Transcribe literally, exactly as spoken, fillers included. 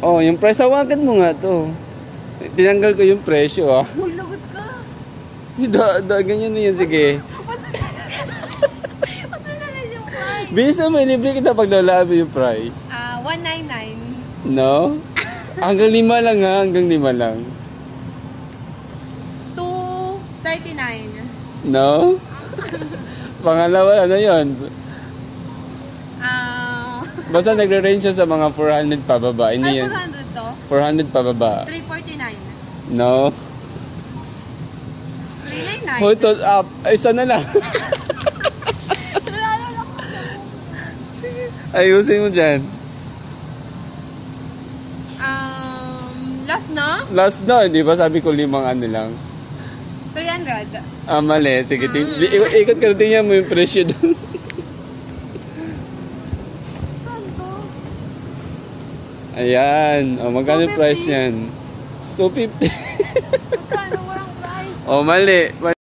Oh, yung price, hawakan mo nga to. Tinanggal ko yung presyo, ah. Uy, lagot ka. Da, da, ganyan na yan, sige. Ba't na lang yung price? Bisa mo, libre kita pag nalaan mo yung price. Ah, one ninety-nine. No? Hanggang lima lang, ha? Hanggang lima lang. two thirty-nine. No? Pangalawa, ano yun? Ah, Basta nagre-range siya sa mga four hundred pababa. Hindi ay, yan. four hundred to? four hundred pababa. three forty-nine. No? three ninety-nine. Hold it up. Ay, isa na lang. Ayusin mo dyan. Um, last na? Last na, di ba? Sabi ko limang ano lang. three hundred. Ah, mali. Sige, ting- ikot, ikot ka, tingnan mo yung presyo doon. Ayan. O, magkano price yan? two fifty. Magkano walang price? O, mali.